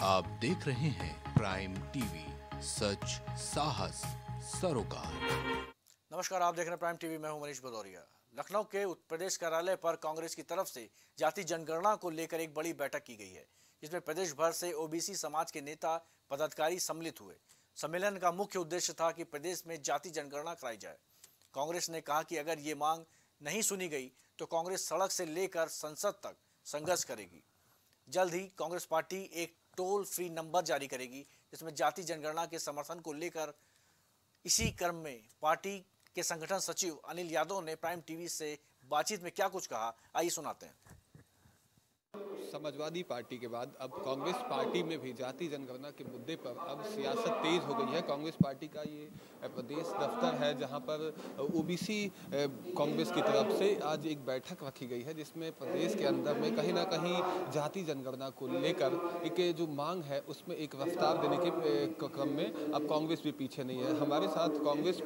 आप देख रहे हैं प्राइम टीवी, सच साहस सरोकार। नमस्कार, आप देख रहे हैं प्राइम टीवी। मैं हूं मनीष भदौरिया। लखनऊ के उत्तर प्रदेश कार्यालय पर कांग्रेस की तरफ से जाति जनगणना को लेकर एक बड़ी बैठक की गई है, जिसमें प्रदेश भर से ओबीसी समाज के नेता पदाधिकारी सम्मिलित हुए। सम्मेलन का मुख्य उद्देश्य था कि प्रदेश में जाति जनगणना कराई जाए। कांग्रेस ने कहा कि अगर ये मांग नहीं सुनी गई तो कांग्रेस सड़क से लेकर संसद तक संघर्ष करेगी। जल्द ही कांग्रेस पार्टी एक टोल फ्री नंबर जारी करेगी, जिसमें जाति जनगणना के समर्थन को लेकर इसी क्रम में पार्टी के संगठन सचिव अनिल यादव ने प्राइम टीवी से बातचीत में क्या कुछ कहा, आइए सुनाते हैं। समाजवादी पार्टी के बाद अब कांग्रेस पार्टी में भी जाति जनगणना के मुद्दे पर अब सियासत तेज हो गई है। कांग्रेस पार्टी का ये प्रदेश दफ्तर है, जहां पर ओबीसी कांग्रेस की तरफ से आज एक बैठक रखी गई है, जिसमें प्रदेश के अंदर में कहीं ना कहीं जाति जनगणना को लेकर एक जो मांग है उसमें एक रफ्तार देने के क्रम में अब कांग्रेस भी पीछे नहीं है। हमारे साथ कांग्रेस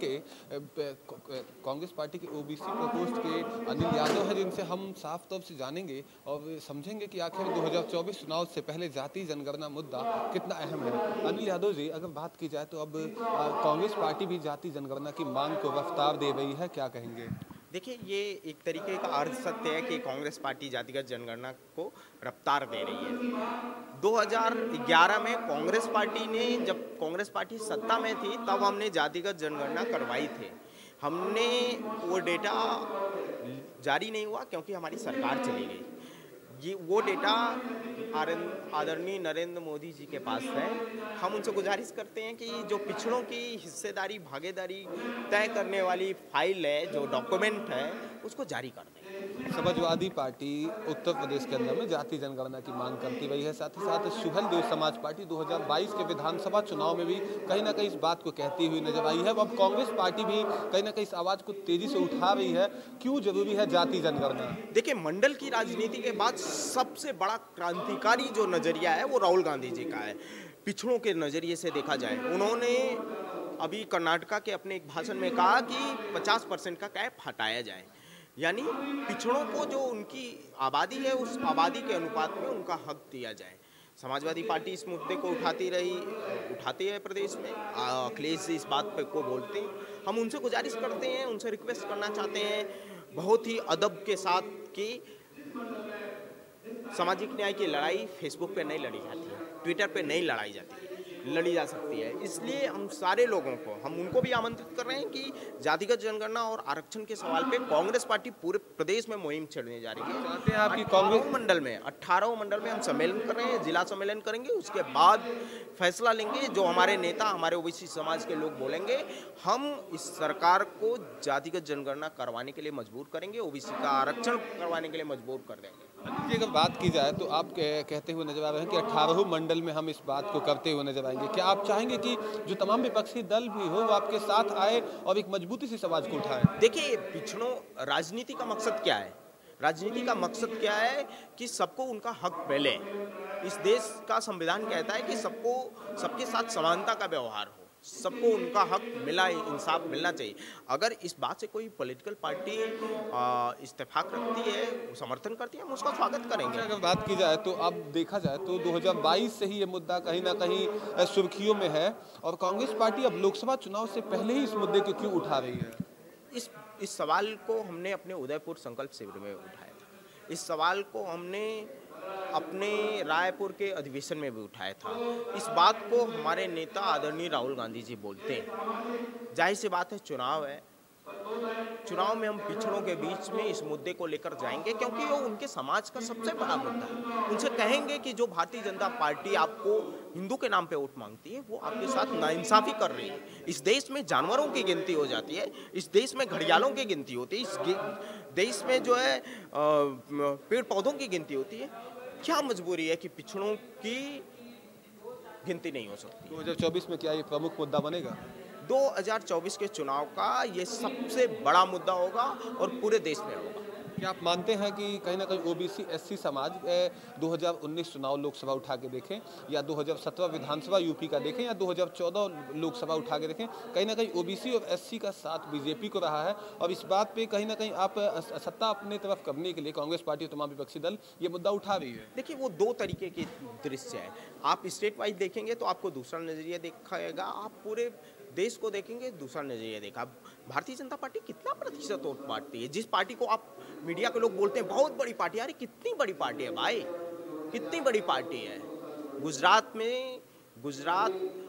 पार्टी के ओबीसी प्रकोष्ठ के अनिल यादव है, जिनसे हम साफ तौर से जानेंगे और समझेंगे कि आखिर 2024 चुनाव से पहले जाति जनगणना मुद्दा कितना अहम है। अनिल यादव जी, अगर बात की जाए तो अब कांग्रेस पार्टी भी जाति जनगणना की मांग को रफ्तार दे रही है, क्या कहेंगे? देखिए, ये एक तरीके का अर्थ सत्य है कि कांग्रेस पार्टी जातिगत जनगणना को रफ्तार दे रही है। 2011 में कांग्रेस पार्टी ने, जब कांग्रेस पार्टी सत्ता में थी, तब हमने जातिगत जनगणना करवाई थी। हमने वो डेटा जारी नहीं हुआ क्योंकि हमारी सरकार चली गई। वो डेटा आदरणीय नरेंद्र मोदी जी के पास है। हम उनसे गुजारिश करते हैं कि जो पिछड़ों की हिस्सेदारी भागीदारी तय करने वाली फाइल है, जो डॉक्यूमेंट है, उसको जारी कर दें। समाजवादी पार्टी उत्तर प्रदेश के अंदर में जाति जनगणना की मांग करती रही है। साथ ही साथ सुहल देव समाज पार्टी 2022 के विधानसभा चुनाव में भी कहीं ना कहीं इस बात को कहती हुई नजर आई है। अब कांग्रेस पार्टी भी कहीं ना कहीं इस आवाज को तेजी से उठा रही है। क्यों जरूरी है जाति जनगणना? देखिए, मंडल की राजनीति के बाद सबसे बड़ा क्रांतिकारी जो नजरिया है वो राहुल गांधी जी का है। पिछड़ों के नजरिए से देखा जाए, उन्होंने अभी कर्नाटका के अपने एक भाषण में कहा कि 50% का कैप हटाया जाए, यानी पिछड़ों को जो उनकी आबादी है उस आबादी के अनुपात में उनका हक दिया जाए। समाजवादी पार्टी इस मुद्दे को उठाती है प्रदेश में। अखिलेश जी इस बात पे को बोलते हैं। हम उनसे गुजारिश करते हैं, उनसे रिक्वेस्ट करना चाहते हैं बहुत ही अदब के साथ कि सामाजिक न्याय की लड़ाई फेसबुक पे नहीं लड़ी जाती है, ट्विटर पे नहीं लड़ाई जाती है, लड़ी जा सकती है। इसलिए हम सारे लोगों को, हम उनको भी आमंत्रित कर रहे हैं कि जातिगत जनगणना और आरक्षण के सवाल पे कांग्रेस पार्टी पूरे प्रदेश में मुहिम छेड़ने जा रही है। चाहते हैं आपकी कांग्रेस 18 मंडल में हम सम्मेलन कर रहे हैं, जिला सम्मेलन करेंगे, उसके बाद फैसला लेंगे। जो हमारे नेता, हमारे ओबीसी समाज के लोग बोलेंगे, हम इस सरकार को जातिगत जनगणना करवाने के लिए मजबूर करेंगे, ओबीसी का आरक्षण करवाने के लिए मजबूर कर देंगे। अगर बात की जाए तो आप कहते हुए नजर आ रहे हैं कि 18 मंडल में हम इस बात को करते हुए नजर आएंगे। क्या आप चाहेंगे कि जो तमाम विपक्षी दल भी हो वो आपके साथ आए और एक मजबूती से समाज को उठाए? देखिए, पिछड़ों राजनीति का मकसद क्या है? राजनीति का मकसद क्या है कि सबको उनका हक मिले। इस देश का संविधान कहता है कि सबके साथ समानता का व्यवहार हो, सबको उनका हक मिला, इंसाफ मिलना चाहिए। अगर इस बात से कोई पॉलिटिकल पार्टी इत्तेफाक रखती है, समर्थन करती है, हम उसका स्वागत करेंगे। अगर बात की जाए तो अब देखा जाए तो 2022 से ही ये मुद्दा कहीं ना कहीं सुर्खियों में है और कांग्रेस पार्टी अब लोकसभा चुनाव से पहले ही इस मुद्दे को क्यों उठा रही है? इस सवाल को हमने अपने उदयपुर संकल्प शिविर में उठाया था। इस सवाल को हमने अपने रायपुर के अधिवेशन में भी उठाया था। इस बात को हमारे नेता आदरणीय राहुल गांधी जी बोलते हैं। जाहिर सी बात है, चुनाव है, चुनाव में हम पिछड़ों के बीच में इस मुद्दे को लेकर जाएंगे, क्योंकि वो उनके समाज का सबसे बड़ा मुद्दा है। उनसे कहेंगे कि जो भारतीय जनता पार्टी आपको हिंदू के नाम पे वोट मांगती है, वो आपके साथ नाइंसाफी कर रही है। इस देश में जानवरों की गिनती हो जाती है, इस देश में घड़ियालों की गिनती होती है, इस देश में जो है पेड़ पौधों की गिनती होती है। क्या मजबूरी है कि पिछड़ों की गिनती नहीं हो सकती? 2024 में क्या ये प्रमुख मुद्दा बनेगा? 2024 के चुनाव का ये सबसे बड़ा मुद्दा होगा और पूरे देश में होगा। क्या आप मानते हैं कि कहीं ना कहीं ओबीसी एससी समाज 2019 चुनाव लोकसभा उठा के देखें या 2017 विधानसभा यूपी का देखें या 2014 लोकसभा उठा के देखें, कहीं ना कहीं ओबीसी और एससी का साथ बीजेपी को रहा है और इस बात पे कहीं ना कहीं आप सत्ता अपने तरफ करने के लिए कांग्रेस पार्टी और तमाम विपक्षी दल ये मुद्दा उठा रही है? देखिए, वो दो तरीके के दृश्य है। आप स्टेट वाइज देखेंगे तो आपको दूसरा नजरिया दिखाएगा, आप पूरे देश को देखेंगे दूसरा नजरिया देखा। भारतीय जनता पार्टी कितना प्रतिशत वोट बांटती है? जिस पार्टी को आप मीडिया के लोग बोलते हैं बहुत बड़ी पार्टी, अरे कितनी बड़ी पार्टी है भाई, कितनी बड़ी पार्टी है। गुजरात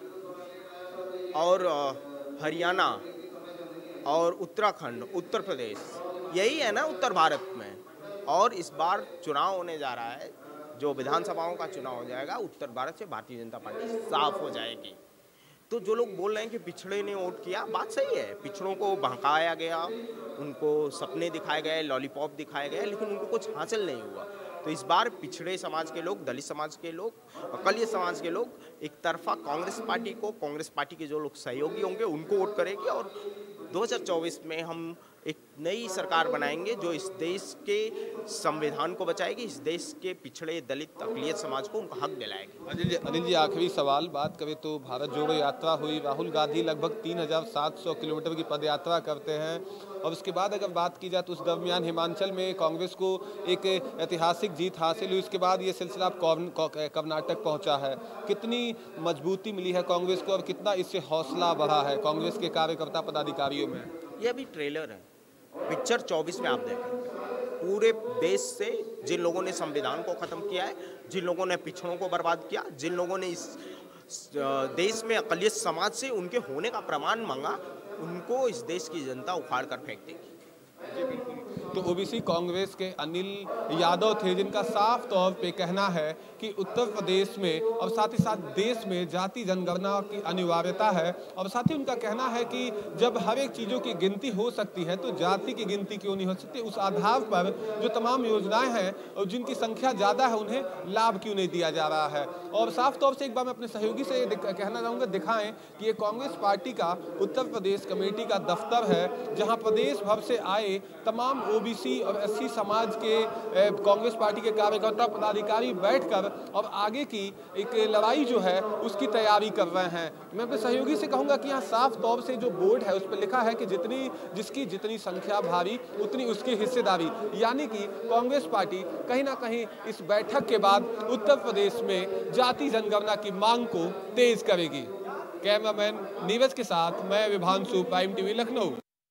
और हरियाणा और उत्तराखंड, उत्तर प्रदेश, यही है ना उत्तर भारत में। और इस बार चुनाव होने जा रहा है, जो विधानसभाओं का चुनाव हो जाएगा, उत्तर भारत से भारतीय जनता पार्टी साफ हो जाएगी। तो जो लोग बोल रहे हैं कि पिछड़े ने वोट किया, बात सही है। पिछड़ों को बहकाया गया, उनको सपने दिखाए गए, लॉलीपॉप दिखाए गए, लेकिन उनको कुछ हासिल नहीं हुआ। तो इस बार पिछड़े समाज के लोग, दलित समाज के लोग, अकलियत समाज के लोग एक तरफा कांग्रेस पार्टी के जो लोग सहयोगी होंगे उनको वोट करेंगे और 2024 में हम एक नई सरकार बनाएंगे जो इस देश के संविधान को बचाएगी, इस देश के पिछड़े दलित अकलियत समाज को उनका हक दिलाएगी। अनिल जी, आखिरी सवाल, बात करें तो भारत जोड़ो यात्रा हुई, राहुल गांधी लगभग 3700 किलोमीटर की पदयात्रा करते हैं और उसके बाद अगर बात की जाए तो उस दरमियान हिमाचल में कांग्रेस को एक ऐतिहासिक जीत हासिल हुई। उसके बाद ये सिलसिला कर्नाटक पहुंचा है। कितनी मजबूती मिली है कांग्रेस को और कितना इससे हौसला बढ़ा है कांग्रेस के कार्यकर्ता पदाधिकारियों में? ये अभी ट्रेलर है, पिक्चर 24 में आप देखेंगे। पूरे देश से जिन लोगों ने संविधान को खत्म किया है, जिन लोगों ने पिछड़ों को बर्बाद किया, जिन लोगों ने इस देश में अकलियत समाज से उनके होने का प्रमाण मांगा, उनको इस देश की जनता उखाड़ कर फेंक देगी। तो ओबीसी कांग्रेस के अनिल यादव थे, जिनका साफ तौर पे कहना है कि उत्तर प्रदेश में और साथ ही साथ देश में जाति जनगणना की अनिवार्यता है और साथ ही उनका कहना है कि जब हर एक चीज़ों की गिनती हो सकती है तो जाति की गिनती क्यों नहीं हो सकती। उस आधार पर जो तमाम योजनाएं हैं और जिनकी संख्या ज़्यादा है उन्हें लाभ क्यों नहीं दिया जा रहा है। और साफ तौर से एक बार मैं अपने सहयोगी से कहना चाहूँगा, दिखाएं कि ये कांग्रेस पार्टी का उत्तर प्रदेश कमेटी का दफ्तर है जहाँ प्रदेश भर से आए तमाम ओबीसी और एससी समाज के कांग्रेस पार्टी के कार्यकर्ता पदाधिकारी बैठकर और आगे की एक लड़ाई जो है उसकी तैयारी कर रहे हैं। मैं अपने सहयोगी से कहूंगा कि यहाँ साफ तौर से जो बोर्ड है उस पर लिखा है कि जिसकी जितनी संख्या भारी उतनी उसकी हिस्सेदारी, यानी कि कांग्रेस पार्टी कहीं ना कहीं इस बैठक के बाद उत्तर प्रदेश में जाति जनगणना की मांग को तेज करेगी। कैमरामैन नीरज के साथ मैं विभांशु, प्राइम टीवी, लखनऊ।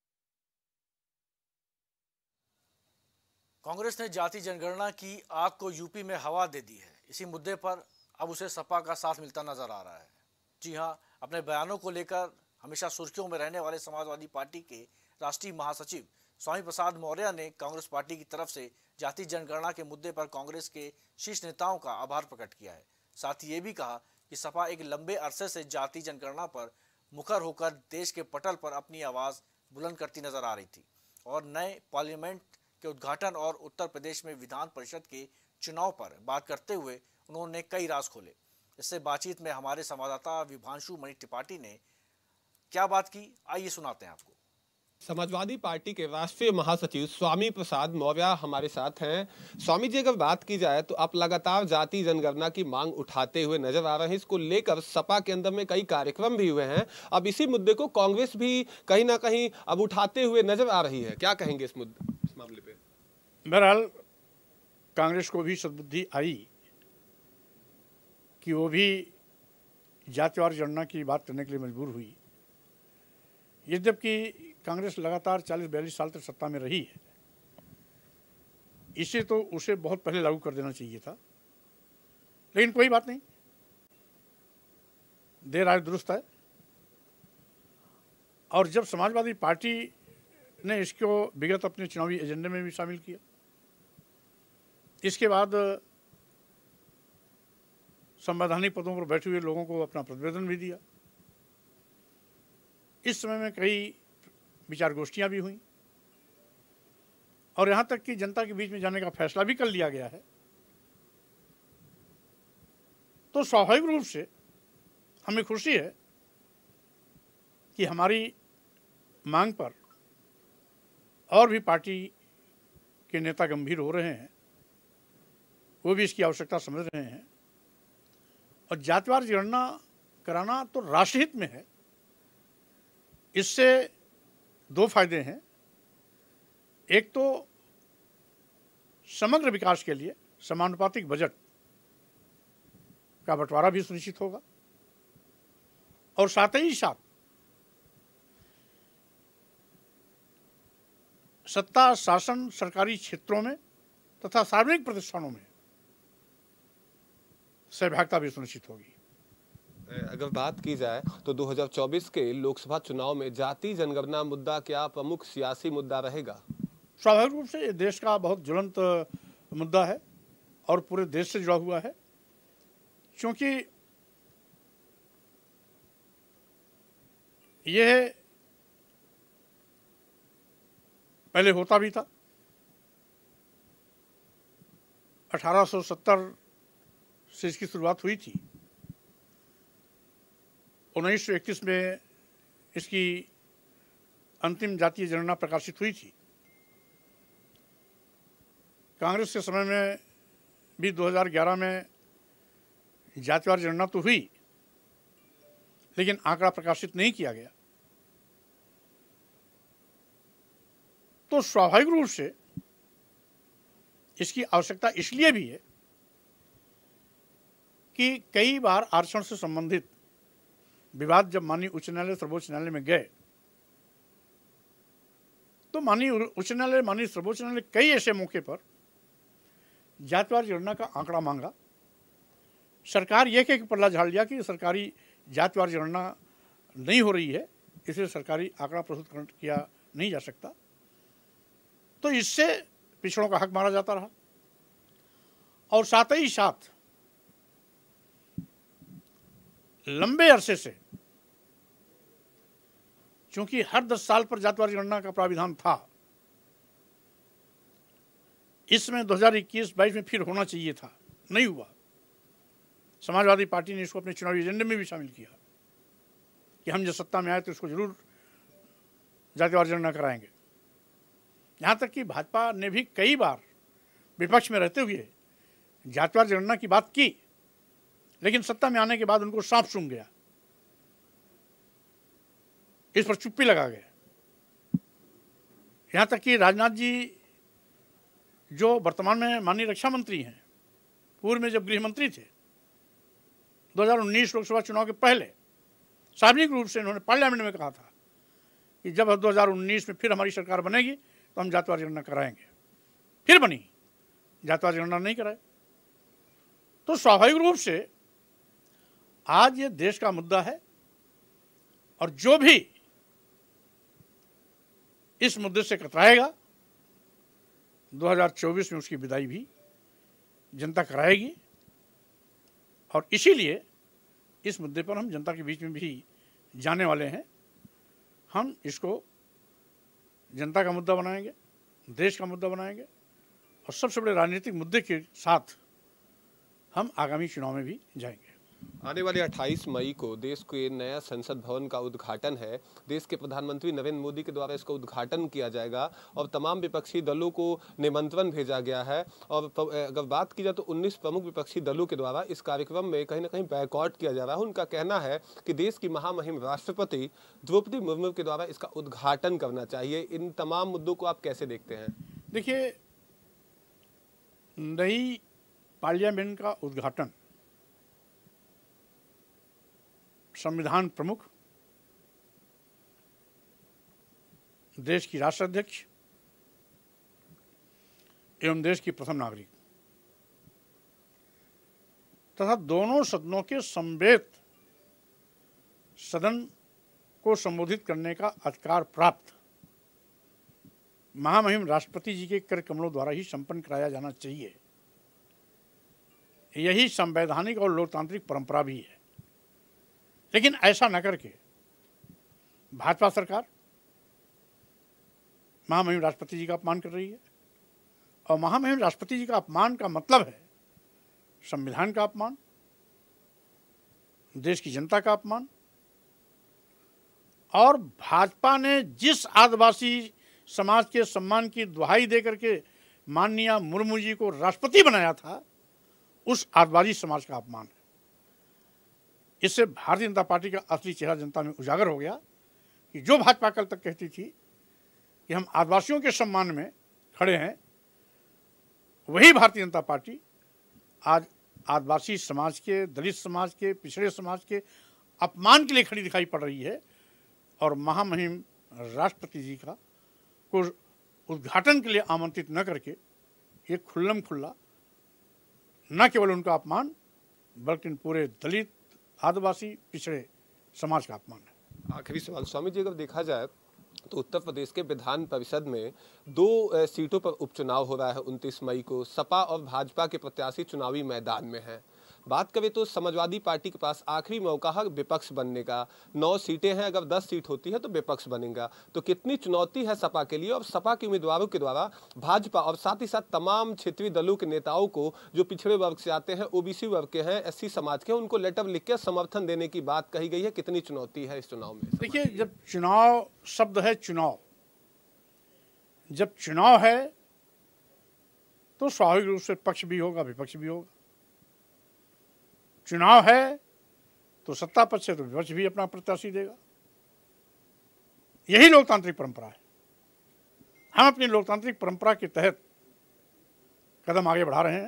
कांग्रेस ने जाति जनगणना की आग को यूपी में हवा दे दी है। इसी मुद्दे पर अब उसे सपा का साथ मिलता नजर आ रहा है। जी हां, अपने बयानों को लेकर हमेशा सुर्खियों में रहने वाले समाजवादी पार्टी के राष्ट्रीय महासचिव स्वामी प्रसाद मौर्य ने कांग्रेस पार्टी की तरफ से जाति जनगणना के मुद्दे पर कांग्रेस के शीर्ष नेताओं का आभार प्रकट किया है। साथ ही ये भी कहा कि सपा एक लंबे अरसे से जाति जनगणना पर मुखर होकर देश के पटल पर अपनी आवाज बुलंद करती नजर आ रही थी और नए पार्लियामेंट के उद्घाटन और उत्तर प्रदेश में विधान परिषद के चुनाव पर बात करते हुए उन्होंने कई राज खोले। इससे बातचीत में हमारे संवाददाता विभांशु मणि त्रिपाठी ने क्या बात की, आइए सुनाते हैं आपको। समाजवादी पार्टी के राष्ट्रीय महासचिव स्वामी प्रसाद मौर्य हमारे साथ हैं। स्वामी जी, अगर बात की जाए तो आप लगातार जाति जनगणना की मांग उठाते हुए नजर आ रहे हैं। इसको लेकर सपा के अंदर में कई कार्यक्रम भी हुए हैं। अब इसी मुद्दे को कांग्रेस भी कहीं ना कहीं अब उठाते हुए नजर आ रही है। क्या कहेंगे इस मामले पे? बहरहाल कांग्रेस को भी सद्बुद्धि आई कि वो भी जातिवार जनगणना की बात करने के लिए मजबूर हुई। यद्यपि कांग्रेस लगातार 40-42 साल तक सत्ता में रही है, इसे तो उसे बहुत पहले लागू कर देना चाहिए था, लेकिन कोई बात नहीं, देर आए दुरुस्त है। और जब समाजवादी पार्टी ने इसको विगत अपने चुनावी एजेंडे में भी शामिल किया, इसके बाद संवैधानिक पदों पर बैठे हुए लोगों को अपना प्रतिवेदन भी दिया। इस समय में कई विचार गोष्ठियां भी हुई और यहाँ तक कि जनता के बीच में जाने का फैसला भी कर लिया गया है। तो स्वाभाविक रूप से हमें खुशी है कि हमारी मांग पर और भी पार्टी के नेता गंभीर हो रहे हैं, वो भी इसकी आवश्यकता समझ रहे हैं। और जातिवार जनगणना कराना तो राष्ट्रहित में है। इससे दो फायदे हैं। एक तो समग्र विकास के लिए समानुपातिक बजट का बंटवारा भी सुनिश्चित होगा और साथ ही साथ सत्ता शासन सरकारी क्षेत्रों में तथा सार्वजनिक प्रतिष्ठानों में सहभागिता भी सुनिश्चित होगी। अगर बात की जाए तो 2024 के लोकसभा चुनाव में जाति जनगणना मुद्दा क्या प्रमुख सियासी मुद्दा रहेगा? स्वाभाविक रूप से ये देश का बहुत ज्वलंत मुद्दा है और पूरे देश से जुड़ा हुआ है, क्योंकि यह पहले होता भी था। 1870 से इसकी शुरुआत हुई थी। 1931 में इसकी अंतिम जातीय जनगणना प्रकाशित हुई थी। कांग्रेस के समय में भी 2011 में जातिवार जनगणना तो हुई, लेकिन आंकड़ा प्रकाशित नहीं किया गया। तो स्वाभाविक रूप से इसकी आवश्यकता इसलिए भी है कि कई बार आरक्षण से संबंधित विवाद जब माननीय उच्च न्यायालय सर्वोच्च न्यायालय में गए तो माननीय उच्च न्यायालय माननीय सर्वोच्च न्यायालय कई ऐसे मौके पर जातिवार जनगणना का आंकड़ा मांगा। सरकार यह कह के पल्ला झाड़ लिया कि सरकारी जातिवार जनगणना नहीं हो रही है, इसे सरकारी आंकड़ा प्रस्तुत किया नहीं जा सकता। तो इससे पिछड़ों का हक मारा जाता रहा और साथ ही साथ लंबे अरसे से, क्योंकि हर 10 साल पर जातिवार जनगणना का प्राविधान था, इसमें 2021-22 में फिर होना चाहिए था, नहीं हुआ। समाजवादी पार्टी ने इसको अपने चुनावी एजेंडे में भी शामिल किया कि हम जब सत्ता में आए तो इसको जरूर जातिवार जनगणना कराएंगे। यहाँ तक कि भाजपा ने भी कई बार विपक्ष में रहते हुए जातिवार जनगणना की बात की, लेकिन सत्ता में आने के बाद उनको सांप सूंघ गया, इस पर चुप्पी लगा गया। यहाँ तक कि राजनाथ जी जो वर्तमान में माननीय रक्षा मंत्री हैं, पूर्व में जब गृह मंत्री थे 2019 लोकसभा चुनाव के पहले सार्वजनिक रूप से इन्होंने पार्लियामेंट में कहा था कि जब 2019 में फिर हमारी सरकार बनेगी तो हम जातिवार जनगणना कराएंगे। फिर बनी, जातिवार जनगणना नहीं कराए। तो स्वाभाविक रूप से आज ये देश का मुद्दा है और जो भी इस मुद्दे से कतराएगा 2024 में उसकी विदाई भी जनता कराएगी। और इसीलिए इस मुद्दे पर हम जनता के बीच में भी जाने वाले हैं। हम इसको जनता का मुद्दा बनाएंगे, देश का मुद्दा बनाएंगे और सबसे बड़े राजनीतिक मुद्दे के साथ हम आगामी चुनाव में भी जाएंगे। आने वाले 28 मई को देश के नया संसद भवन का उद्घाटन है। देश के प्रधानमंत्री नरेंद्र मोदी के द्वारा इसका उद्घाटन किया जाएगा और तमाम विपक्षी दलों को निमंत्रण भेजा गया है। और अगर बात की जाए तो 19 प्रमुख विपक्षी दलों के द्वारा इस कार्यक्रम में कहीं ना कहीं बैकआउट किया जा रहा है। उनका कहना है कि देश की महामहिम राष्ट्रपति द्रौपदी मुर्मू के द्वारा इसका उद्घाटन करना चाहिए। इन तमाम मुद्दों को आप कैसे देखते हैं? देखिए, नई पार्लियामेंट का उद्घाटन संविधान प्रमुख, देश की राष्ट्राध्यक्ष एवं देश की प्रथम नागरिक तथा दोनों सदनों के समवेत सदन को संबोधित करने का अधिकार प्राप्त महामहिम राष्ट्रपति जी के कर कमलों द्वारा ही संपन्न कराया जाना चाहिए। यही संवैधानिक और लोकतांत्रिक परंपरा भी है। लेकिन ऐसा न करके भाजपा सरकार महामहिम राष्ट्रपति जी का अपमान कर रही है और महामहिम राष्ट्रपति जी का अपमान का मतलब है संविधान का अपमान, देश की जनता का अपमान। और भाजपा ने जिस आदिवासी समाज के सम्मान की दुहाई दे करके माननीय मुर्मू जी को राष्ट्रपति बनाया था, उस आदिवासी समाज का अपमान है। इससे भारतीय जनता पार्टी का असली चेहरा जनता में उजागर हो गया कि जो भाजपा कल तक कहती थी कि हम आदिवासियों के सम्मान में खड़े हैं, वही भारतीय जनता पार्टी आज आदिवासी समाज के, दलित समाज के, पिछड़े समाज के अपमान के लिए खड़ी दिखाई पड़ रही है। और महामहिम राष्ट्रपति जी का को उद्घाटन के लिए आमंत्रित न करके ये खुल्लम खुल्ला न केवल उनका अपमान बल्कि पूरे दलित, आदिवासी, पिछड़े समाज का अपमान है। आखिरी सवाल स्वामी जी, अगर देखा जाए तो उत्तर प्रदेश के विधान परिषद में 2 सीटों पर उपचुनाव हो रहा है 29 मई को। सपा और भाजपा के प्रत्याशी चुनावी मैदान में हैं। बात करें तो समाजवादी पार्टी के पास आखिरी मौका है विपक्ष बनने का। 9 सीटें हैं, अगर 10 सीट होती है तो विपक्ष बनेगा। तो कितनी चुनौती है सपा के लिए और सपा के उम्मीदवारों के द्वारा भाजपा और साथ ही साथ तमाम क्षेत्रीय दलों के नेताओं को जो पिछड़े वर्ग से आते हैं, ओबीसी वर्ग के हैं, एससी समाज के, उनको लेटर लिख के समर्थन देने की बात कही गई है। कितनी चुनौती है इस चुनाव में? देखिए, जब चुनाव शब्द है, चुनाव जब चुनाव है तो स्वाभाविक रूप से पक्ष भी होगा, विपक्ष भी होगा। चुनाव है तो सत्ता पक्ष से तो विपक्ष भी अपना प्रत्याशी देगा। यही लोकतांत्रिक परंपरा है। हम अपनी लोकतांत्रिक परंपरा के तहत कदम आगे बढ़ा रहे हैं,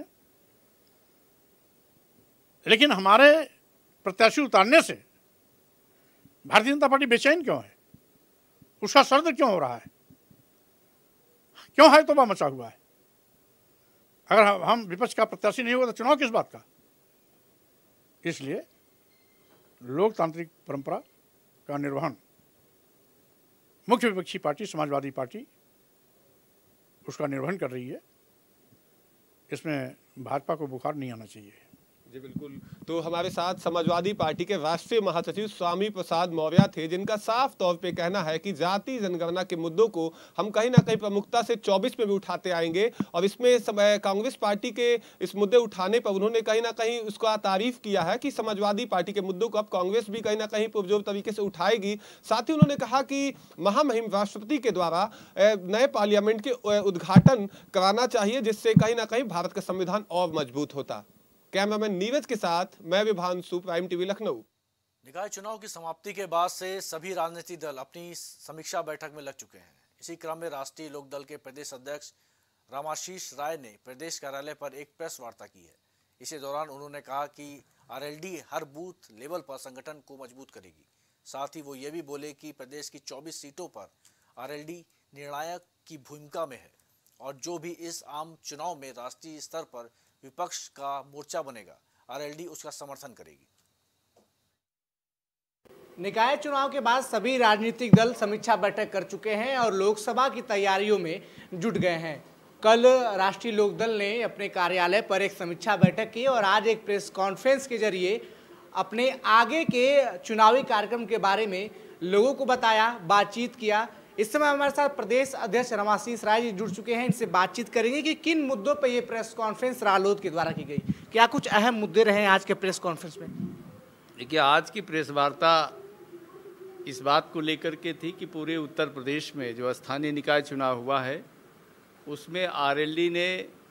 लेकिन हमारे प्रत्याशी उतारने से भारतीय जनता पार्टी बेचैन क्यों है? उसका सर्द क्यों हो रहा है? क्यों है तोबा मचा हुआ है? अगर हम विपक्ष का प्रत्याशी नहीं होगा तो चुनाव किस बात का? इसलिए लोकतांत्रिक परंपरा का निर्वहन मुख्य विपक्षी पार्टी समाजवादी पार्टी उसका निर्वहन कर रही है। इसमें भाजपा को बुखार नहीं आना चाहिए। जी बिल्कुल। तो हमारे साथ समाजवादी पार्टी के राष्ट्रीय महासचिव स्वामी प्रसाद मौर्य थे, जिनका साफ तौर पे कहना है कि जाति जनगणना के मुद्दों को हम कहीं ना कहीं प्रमुखता से 24 में भी उठाते आएंगे। और इसमें कांग्रेस पार्टी के इस मुद्दे उठाने पर उन्होंने कहीं ना कहीं उसका तारीफ किया है कि समाजवादी पार्टी के मुद्दों को अब कांग्रेस भी कहीं ना कहीं पुरजोर तरीके से उठाएगी। साथ ही उन्होंने कहा कि महामहिम राष्ट्रपति के द्वारा नए पार्लियामेंट के उद्घाटन कराना चाहिए, जिससे कहीं ना कहीं भारत का संविधान और मजबूत होता। कैमरामैन नीरज के साथ मैं विभांशु, प्राइम टीवी लखनऊ। निकाय चुनाव की समाप्ति के बाद से सभी राजनीतिक दल अपनी समीक्षा बैठक में लग चुके हैं। इसी क्रम में राष्ट्रीय लोकदल के प्रदेश अध्यक्ष रामाशीष राय ने प्रदेश कार्यालय पर एक प्रेस वार्ता की है। इसी दौरान उन्होंने कहा कि आरएलडी हर बूथ लेवल पर संगठन को मजबूत करेगी। साथ ही वो ये भी बोले कि प्रदेश की 24 सीटों पर आरएलडी निर्णायक की भूमिका में है और जो भी इस आम चुनाव में राष्ट्रीय स्तर पर विपक्ष का मोर्चा बनेगा, आरएलडी उसका समर्थन करेगी। निकाय चुनाव के बाद सभी राजनीतिक दल समीक्षा बैठक कर चुके हैं और लोकसभा की तैयारियों में जुट गए हैं। कल राष्ट्रीय लोकदल ने अपने कार्यालय पर एक समीक्षा बैठक की और आज एक प्रेस कॉन्फ्रेंस के जरिए अपने आगे के चुनावी कार्यक्रम के बारे में लोगों को बताया, बातचीत किया। इस समय हमारे साथ प्रदेश अध्यक्ष रामाशीष राय जी जुड़ चुके हैं। इनसे बातचीत करेंगे कि किन मुद्दों पर यह प्रेस कॉन्फ्रेंस रालोद के द्वारा की गई। क्या कुछ अहम मुद्दे रहे आज के प्रेस कॉन्फ्रेंस में? देखिए, आज की प्रेस वार्ता इस बात को लेकर के थी कि पूरे उत्तर प्रदेश में जो स्थानीय निकाय चुनाव हुआ है उसमें आरएलडी ने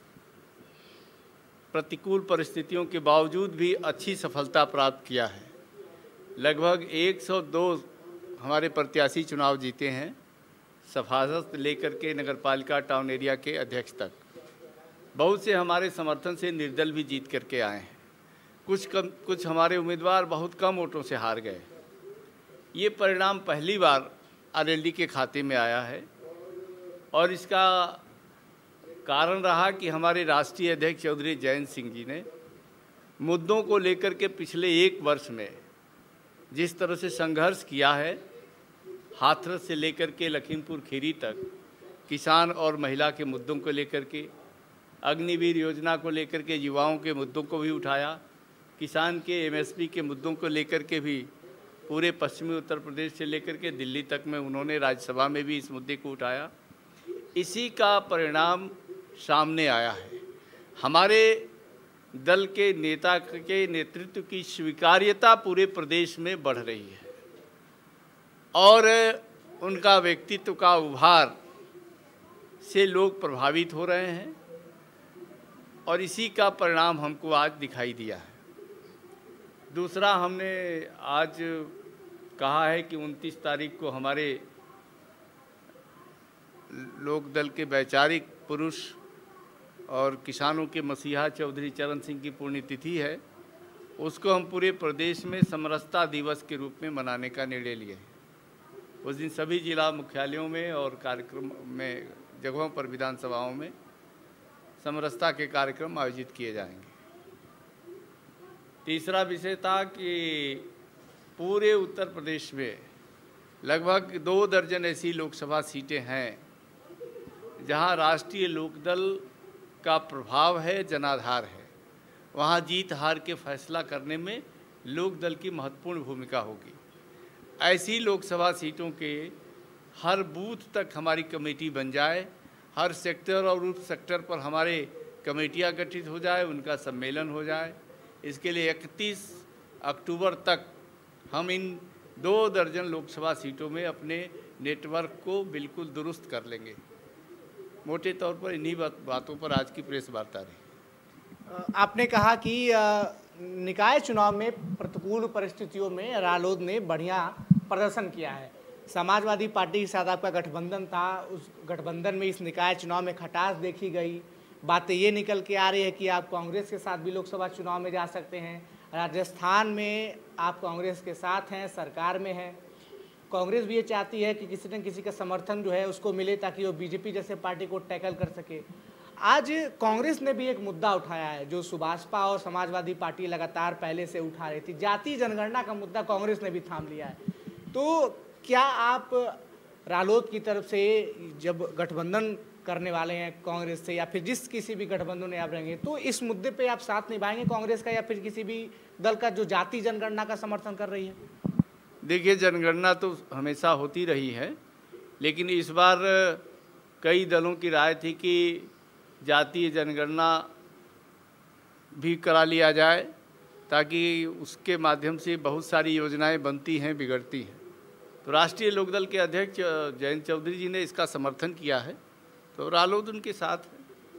प्रतिकूल परिस्थितियों के बावजूद भी अच्छी सफलता प्राप्त किया है। लगभग 102 हमारे प्रत्याशी चुनाव जीते हैं, सभासद लेकर के नगरपालिका टाउन एरिया के अध्यक्ष तक। बहुत से हमारे समर्थन से निर्दल भी जीत करके आए हैं। कुछ हमारे उम्मीदवार बहुत कम वोटों से हार गए। ये परिणाम पहली बार आरएलडी के खाते में आया है और इसका कारण रहा कि हमारे राष्ट्रीय अध्यक्ष चौधरी जयंत सिंह जी ने मुद्दों को लेकर के पिछले 1 वर्ष में जिस तरह से संघर्ष किया है, हाथरस से लेकर के लखीमपुर खीरी तक, किसान और महिला के मुद्दों को लेकर के, अग्निवीर योजना को लेकर के युवाओं के मुद्दों को भी उठाया, किसान के एमएसपी के मुद्दों को लेकर के भी पूरे पश्चिमी उत्तर प्रदेश से लेकर के दिल्ली तक में उन्होंने राज्यसभा में भी इस मुद्दे को उठाया। इसी का परिणाम सामने आया है। हमारे दल के नेता के नेतृत्व की स्वीकार्यता पूरे प्रदेश में बढ़ रही है और उनका व्यक्तित्व का उभार से लोग प्रभावित हो रहे हैं और इसी का परिणाम हमको आज दिखाई दिया है। दूसरा, हमने आज कहा है कि 29 तारीख को हमारे लोकदल के वैचारिक पुरुष और किसानों के मसीहा चौधरी चरण सिंह की पुण्यतिथि है। उसको हम पूरे प्रदेश में समरसता दिवस के रूप में मनाने का निर्णय लिए हैं। उस दिन सभी जिला मुख्यालयों में और कार्यक्रम में जगहों पर विधानसभाओं में समरसता के कार्यक्रम आयोजित किए जाएंगे। तीसरा विषय था कि पूरे उत्तर प्रदेश में लगभग 2 दर्जन ऐसी लोकसभा सीटें हैं जहां राष्ट्रीय लोकदल का प्रभाव है, जनाधार है। वहां जीत हार के फैसला करने में लोकदल की महत्वपूर्ण भूमिका होगी। ऐसी लोकसभा सीटों के हर बूथ तक हमारी कमेटी बन जाए, हर सेक्टर और उप सेक्टर पर हमारे कमेटियां गठित हो जाए, उनका सम्मेलन हो जाए। इसके लिए 31 अक्टूबर तक हम इन 2 दर्जन लोकसभा सीटों में अपने नेटवर्क को बिल्कुल दुरुस्त कर लेंगे। मोटे तौर पर इन्हीं बातों पर आज की प्रेस वार्ता रही। आपने कहा कि निकाय चुनाव में प्रतिकूल परिस्थितियों में रालोद ने बढ़िया प्रदर्शन किया है। समाजवादी पार्टी के साथ आपका गठबंधन था, उस गठबंधन में इस निकाय चुनाव में खटास देखी गई। बातें ये निकल के आ रही है कि आप कांग्रेस के साथ भी लोकसभा चुनाव में जा सकते हैं। राजस्थान में आप कांग्रेस के साथ हैं, सरकार में हैं। कांग्रेस भी ये चाहती है कि किसी न किसी का समर्थन जो है उसको मिले ताकि वो बीजेपी जैसे पार्टी को टैकल कर सके। आज कांग्रेस ने भी एक मुद्दा उठाया है जो सुभाषपा और समाजवादी पार्टी लगातार पहले से उठा रही थी। जातीय जनगणना का मुद्दा कांग्रेस ने भी थाम लिया है। तो क्या आप रालोद की तरफ से जब गठबंधन करने वाले हैं कांग्रेस से या फिर जिस किसी भी गठबंधन में आप रहेंगे तो इस मुद्दे पे आप साथ निभाएंगे कांग्रेस का या फिर किसी भी दल का जो जातीय जनगणना का समर्थन कर रही है? देखिए, जनगणना तो हमेशा होती रही है, लेकिन इस बार कई दलों की राय थी कि जातीय जनगणना भी करा लिया जाए ताकि उसके माध्यम से बहुत सारी योजनाएं बनती हैं, बिगड़ती हैं। तो राष्ट्रीय लोकदल के अध्यक्ष जयंत चौधरी जी ने इसका समर्थन किया है, तो रालोद उनके साथ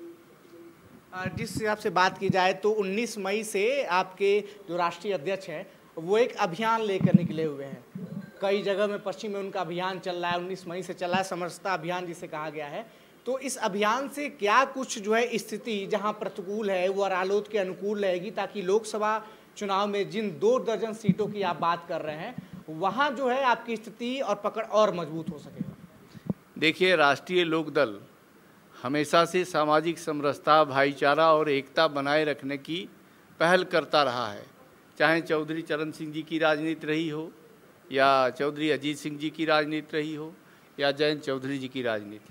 है। जिस हिसाब से बात की जाए तो 19 मई से आपके जो राष्ट्रीय अध्यक्ष हैं वो एक अभियान लेकर निकले हुए हैं। कई जगह में पश्चिम में उनका अभियान चल रहा है, 19 मई से चला है समरसता अभियान जिसे कहा गया है। तो इस अभियान से क्या कुछ जो है स्थिति जहां प्रतिकूल है वो रालोद के अनुकूल रहेगी ताकि लोकसभा चुनाव में जिन 2 दर्जन सीटों की आप बात कर रहे हैं वहां जो है आपकी स्थिति और पकड़ और मजबूत हो सकेगा? देखिए, राष्ट्रीय लोकदल हमेशा से सामाजिक समरसता, भाईचारा और एकता बनाए रखने की पहल करता रहा है। चाहे चौधरी चरण सिंह जी की राजनीति रही हो या चौधरी अजीत सिंह जी की राजनीति रही हो या जयंत चौधरी जी की राजनीति,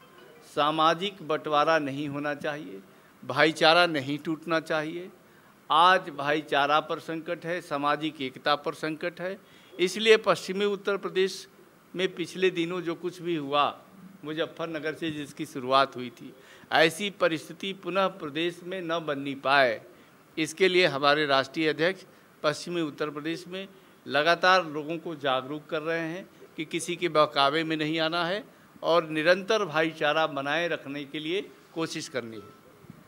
सामाजिक बंटवारा नहीं होना चाहिए, भाईचारा नहीं टूटना चाहिए। आज भाईचारा पर संकट है, सामाजिक एकता पर संकट है। इसलिए पश्चिमी उत्तर प्रदेश में पिछले दिनों जो कुछ भी हुआ, मुजफ्फरनगर से जिसकी शुरुआत हुई थी, ऐसी परिस्थिति पुनः प्रदेश में न बननी पाए, इसके लिए हमारे राष्ट्रीय अध्यक्ष पश्चिमी उत्तर प्रदेश में लगातार लोगों को जागरूक कर रहे हैं कि किसी के बहकावे में नहीं आना है और निरंतर भाईचारा बनाए रखने के लिए कोशिश करनी है।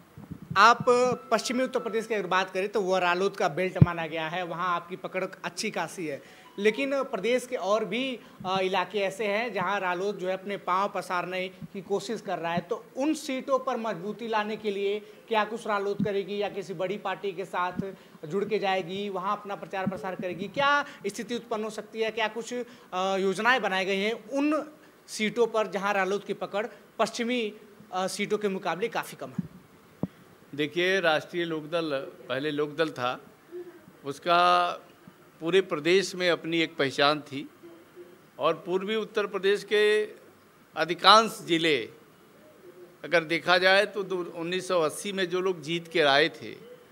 आप पश्चिमी उत्तर प्रदेश की अगर बात करें तो वह रालोद का बेल्ट माना गया है, वहाँ आपकी पकड़ अच्छी खासी है। लेकिन प्रदेश के और भी इलाके ऐसे हैं जहां रालोद जो है अपने पांव पसारने की कोशिश कर रहा है। तो उन सीटों पर मजबूती लाने के लिए क्या कुछ रालोद करेगी या किसी बड़ी पार्टी के साथ जुड़ के जाएगी, वहां अपना प्रचार प्रसार करेगी? क्या स्थिति उत्पन्न हो सकती है? क्या कुछ योजनाएं बनाई गई हैं उन सीटों पर जहां रालोद की पकड़ पश्चिमी सीटों के मुकाबले काफ़ी कम है? देखिए, राष्ट्रीय लोकदल पहले लोकदल था, उसका पूरे प्रदेश में अपनी एक पहचान थी और पूर्वी उत्तर प्रदेश के अधिकांश ज़िले अगर देखा जाए तो 1980 में जो लोग जीत के आए थे,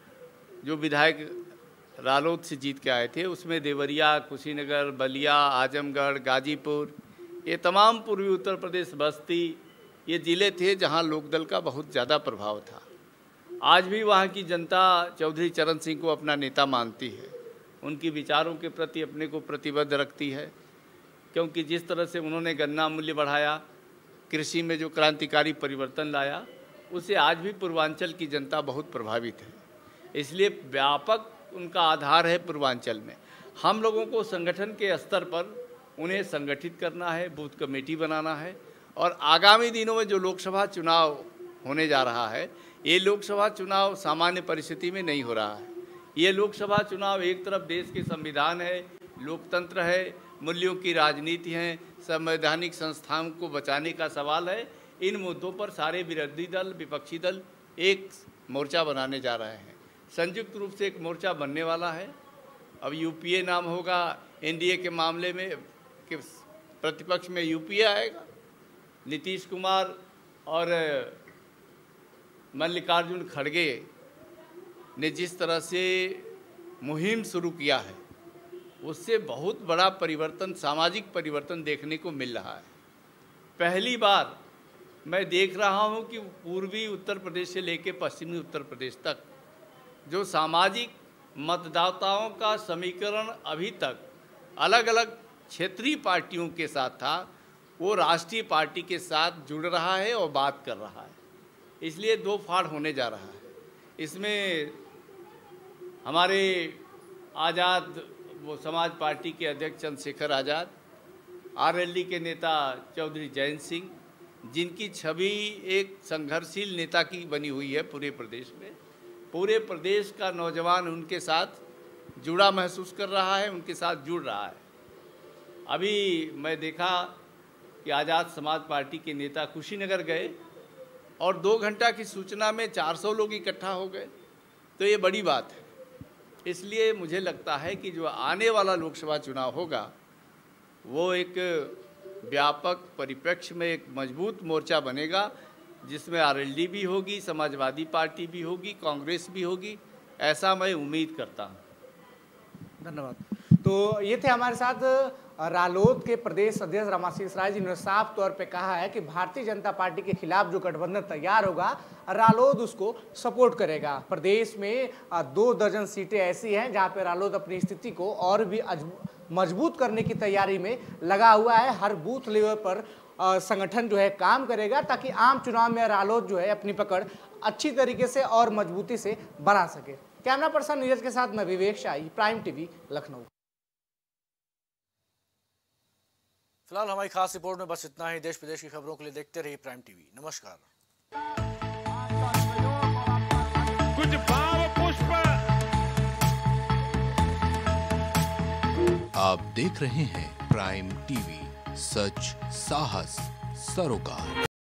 जो विधायक रालोद से जीत के आए थे, उसमें देवरिया, कुशीनगर, बलिया, आजमगढ़, गाजीपुर, ये तमाम पूर्वी उत्तर प्रदेश, बस्ती, ये ज़िले थे जहां लोकदल का बहुत ज़्यादा प्रभाव था। आज भी वहां की जनता चौधरी चरण सिंह को अपना नेता मानती है, उनकी विचारों के प्रति अपने को प्रतिबद्ध रखती है, क्योंकि जिस तरह से उन्होंने गन्ना मूल्य बढ़ाया, कृषि में जो क्रांतिकारी परिवर्तन लाया, उससे आज भी पूर्वांचल की जनता बहुत प्रभावित है। इसलिए व्यापक उनका आधार है पूर्वांचल में। हम लोगों को संगठन के स्तर पर उन्हें संगठित करना है, बूथ कमेटी बनाना है, और आगामी दिनों में जो लोकसभा चुनाव होने जा रहा है, ये लोकसभा चुनाव सामान्य परिस्थिति में नहीं हो रहा है। ये लोकसभा चुनाव एक तरफ देश के संविधान है, लोकतंत्र है, मूल्यों की राजनीति है, संवैधानिक संस्थाओं को बचाने का सवाल है। इन मुद्दों पर सारे विरोधी दल, विपक्षी दल एक मोर्चा बनाने जा रहे हैं। संयुक्त रूप से एक मोर्चा बनने वाला है। अब यूपीए नाम होगा। एनडीए के मामले में कि प्रतिपक्ष में यूपीए आएगा। नीतीश कुमार और मल्लिकार्जुन खड़गे ने जिस तरह से मुहिम शुरू किया है, उससे बहुत बड़ा परिवर्तन, सामाजिक परिवर्तन देखने को मिल रहा है। पहली बार मैं देख रहा हूं कि पूर्वी उत्तर प्रदेश से लेकर पश्चिमी उत्तर प्रदेश तक जो सामाजिक मतदाताओं का समीकरण अभी तक अलग अलग क्षेत्रीय पार्टियों के साथ था, वो राष्ट्रीय पार्टी के साथ जुड़ रहा है और बात कर रहा है। इसलिए दो फाड़ होने जा रहा है। इसमें हमारे आज़ाद वो समाज पार्टी के अध्यक्ष चंद्रशेखर आज़ाद, आरएलडी के नेता चौधरी जयंत सिंह, जिनकी छवि एक संघर्षशील नेता की बनी हुई है पूरे प्रदेश में, पूरे प्रदेश का नौजवान उनके साथ जुड़ा महसूस कर रहा है, उनके साथ जुड़ रहा है। अभी मैं देखा कि आज़ाद समाज पार्टी के नेता कुशीनगर गए और 2 घंटा की सूचना में 400 लोग इकट्ठा हो गए, तो ये बड़ी बात है। इसलिए मुझे लगता है कि जो आने वाला लोकसभा चुनाव होगा वो एक व्यापक परिप्रेक्ष्य में एक मजबूत मोर्चा बनेगा, जिसमें आरएलडी भी होगी, समाजवादी पार्टी भी होगी, कांग्रेस भी होगी, ऐसा मैं उम्मीद करता हूँ। धन्यवाद। तो ये थे हमारे साथ रालोद के प्रदेश अध्यक्ष रामाशीष राय, जिन्होंने साफ तौर पे कहा है कि भारतीय जनता पार्टी के खिलाफ जो गठबंधन तैयार होगा, रालोद उसको सपोर्ट करेगा। प्रदेश में 2 दर्जन सीटें ऐसी हैं जहां पे रालोद अपनी स्थिति को और भी मजबूत करने की तैयारी में लगा हुआ है। हर बूथ लेवल पर संगठन जो है काम करेगा, ताकि आम चुनाव में रालोद जो है अपनी पकड़ अच्छी तरीके से और मजबूती से बना सके। कैमरा पर्सन नीरज के साथ मैं विवेक शाही, प्राइम टीवी, लखनऊ। फिलहाल हमारी खास रिपोर्ट में बस इतना ही। देश विदेश की खबरों के लिए देखते रहिए प्राइम टीवी। नमस्कार। कुछ भाव पुष्प। आप देख रहे हैं प्राइम टीवी, सच साहस सरोकार।